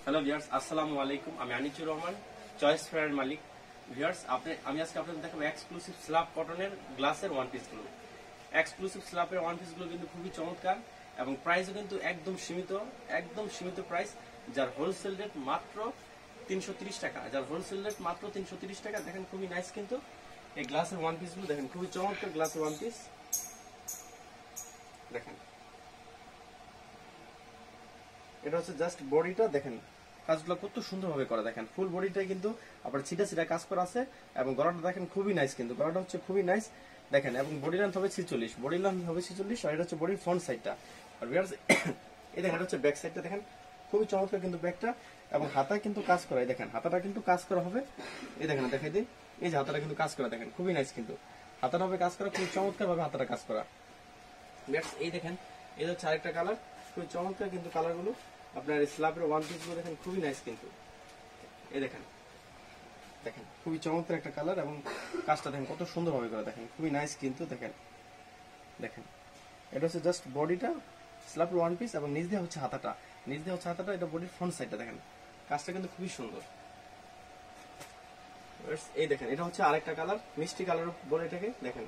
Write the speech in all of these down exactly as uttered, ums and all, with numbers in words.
Hello viewers, আসসালামু আলাইকুম। আমি আনিচুর রহমান, চয়েস ফেয়ারের মালিক। ভিউয়ার্স, আপনি আমি আজকে আপনাদের দেখাবো এক্সক্লুসিভ স্ল্যাব কটনের গ্লাসের ওয়ান পিসগুলো। এক্সক্লুসিভ স্ল্যাবের ওয়ান পিসগুলো কিন্তু খুবই চমৎকার এবং প্রাইসও কিন্তু একদম সীমিত, একদম সীমিত প্রাইস। যার হোলসেল রেট মাত্র তিনশো তিরিশ টাকা, যার হোলসেল রেট মাত্র তিনশো তিরিশ টাকা। দেখেন খুবই নাইস কিন্তু এই গ্লাসের ওয়ান পিসগুলো, দেখেন খুবই চমৎকার গ্লাসের ওয়ান পিস। দেখেন এটা হচ্ছে জাস্ট বডিটা, দেখেন কাজগুলো কত সুন্দরভাবে করা। দেখেন ফুল বডিটাই কিন্তু আপনার ছিটা ছিটা কাজ করা আছে এবং গলাটা দেখেন খুবই নাইস, কিন্তু গলাটা হচ্ছে খুবই নাইস। দেখেন এবং বডি লেন্থ হবে ছিচল্লিশ, বডি লেন্থ হবে ছিচল্লিশ আর এটা হচ্ছে বডির ফ্রন্ট সাইডটা। আর ভিউয়ার্স এই দেখেন এটা হচ্ছে ব্যাক সাইডটা, দেখেন খুবই চমৎকার কিন্তু ব্যাকটা এবং হাতা কিন্তু কাজ করা। এই দেখেন হাতাটা কিন্তু কাজ করা হবে, এই দেখেন দেখাই দিই, এই যে হাতাটা কিন্তু কাজ করা, দেখেন খুবই নাইস কিন্তু হাতাটা হবে কাজ করা, খুবই চমৎকার ভাবে হাতাটা কাজ করা। ভিউয়ার্স এই দেখেন এই হচ্ছে আরেকটা কালার, খুবই চমৎকার কিন্তু কালারগুলো। আপনার স্ল্যাবের ওয়ান পিস গুলো দেখেন খুবই নাইস কিন্তু, এই দেখেন দেখেন খুবই চমৎকার একটা কালার এবং কাজটা দেখেন কত সুন্দরভাবে করা, দেখেন খুবই নাইস কিন্তু। দেখেন দেখেন এটা হচ্ছে জাস্ট বডিটা স্ল্যাবের ওয়ান পিস এবং নিচ দিয়ে হচ্ছে হাতাটা, নিচ দিয়ে হচ্ছে হাতাটা, এটা বডির ফ্রন্ট সাইডটা। দেখেন কাজটা কিন্তু খুবই সুন্দর। এই দেখেন এটা হচ্ছে আরেকটা কালার, মিষ্টি কালার বলে এটাকে। দেখেন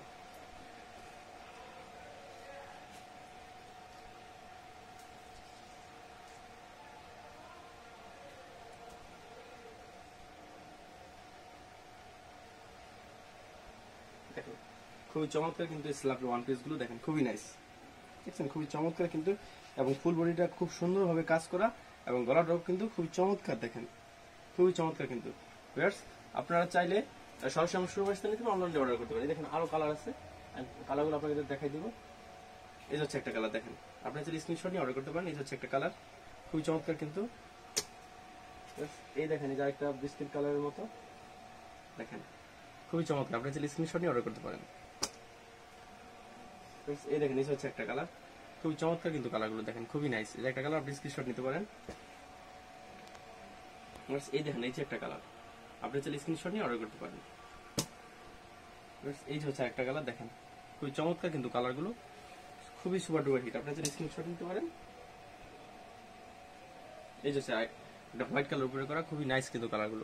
খুবই চমৎকার কিন্তু স্ল্যাবের ওয়ান পিস গুলো, দেখেন খুবই নাইস, দেখছেন খুবই চমৎকার কিন্তু এবং ফুল বডিটা খুব সুন্দরভাবে কাজ করা এবং গলাটাও কিন্তু খুবই চমৎকার। দেখেন খুবই চমৎকার কিন্তু। ভিউয়ার্স আপনারা চাইলে সরাসরি আমার শুরু আসতে নিতে অনলাইনে অর্ডার করতে পারেন। দেখেন আরো কালার আছে, কালারগুলো আপনাকে দেখাই দিব। এই হচ্ছে একটা কালার, দেখেন আপনি চাইলে স্ক্রিনশট নিয়ে অর্ডার করতে পারেন। এই হচ্ছে একটা কালার, খুবই চমৎকার কিন্তু। এই দেখেন এই যে একটা বিস্কিট কালারের মতো, দেখেন খুবই চমৎকার, আপনি চাইলে স্ক্রিনশট নিয়ে অর্ডার করতে পারেন। এই দেখেন এই হচ্ছে একটা কালার, খুবই চমৎকার কিন্তু কালারগুলো, দেখেন খুবই নাইস। এই একটা কালার আপনি স্ক্রিনশট নিতে পারেন। এই দেখেন এই যে একটা কালার, আপনি চাইলে স্ক্রিনশট নিয়ে অর্ডার করতে পারেন। এই যে হচ্ছে একটা কালার, দেখেন খুবই চমৎকার কিন্তু কালারগুলো, খুবই সুপার ডুপার হিট, আপনি চাইলে স্ক্রিনশট নিতে পারেন। এই যে একটা হোয়াইট কালার উপরে করা, খুবই নাইস কিন্তু কালারগুলো।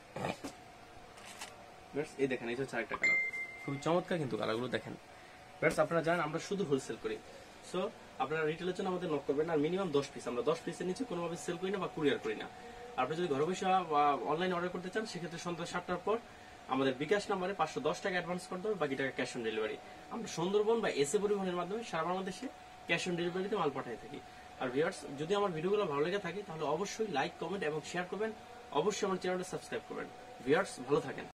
এই দেখেন এই হচ্ছে আরেকটা কালার, খুবই চমৎকার কিন্তু কালারগুলো। দেখেন আপনারা জানেন আমরা শুধু হোলসেল করি, সো আপনারা রিটেলের জন্য আমাদের নক করবেন। আর মিনিমাম দশ পিস, আমরা দশ পিসের নিচে কোনোভাবে সেল করি না বা কুরিয়ার করি না। আপনি যদি ঘরে বসে অনলাইনে অর্ডার করতে চান, সেক্ষেত্রে সন্ধ্যা সাতটার পর আমাদের বিকাশ নাম্বারে পাঁচশো দশ টাকা অ্যাডভান্স করতে হবে, বাকি টাকা ক্যাশ অন ডেলিভারি। আমরা সুন্দরবন বা এসে পরিবহনের মাধ্যমে সারা বাংলাদেশে ক্যাশ অন ডেলিভারিতে মাল পাঠিয়ে থাকি। আর ভিউয়ার্স যদি আমার ভিডিওগুলো ভালো লেগে থাকে তাহলে অবশ্যই লাইক, কমেন্ট এবং শেয়ার করবেন। অবশ্যই আমার চ্যানেলটা সাবস্ক্রাইব করবেন। ভিউয়ার্স ভালো থাকেন।